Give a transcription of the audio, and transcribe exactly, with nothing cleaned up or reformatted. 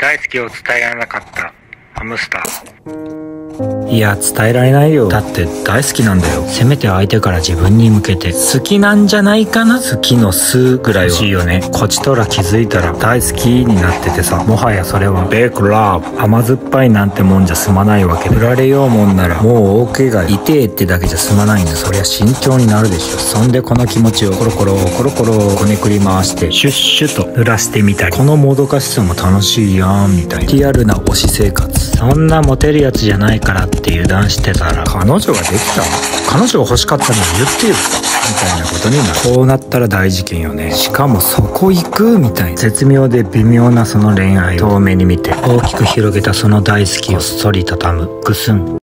大好きを伝えられなかったハムスター。 いや、伝えられないよ。だって大好きなんだよ。せめて相手から自分に向けて好きなんじゃないかな。好きの数ぐらいは欲しいよね。こちとら気づいたら大好きになっててさ、もはやそれはベイクラブ、甘酸っぱいなんてもんじゃ済まないわけで、振られようもんならもう大怪我痛えってだけじゃ済まないんだ。そりゃ慎重になるでしょ。そんでこの気持ちをコロコロコロコロこねくり回してシュッシュと濡らしてみたり、このもどかしさも楽しいやんみたいなリアルな推し生活。そんなモテるやつじゃないからって油断してたら、彼女ができた彼女が欲しかったのに言ってよみたいなことになる。こうなったら大事件よね。しかもそこ行くみたいな絶妙で微妙なその恋愛を遠目に見て大きく広げたその大好きをそりたたむぐすん。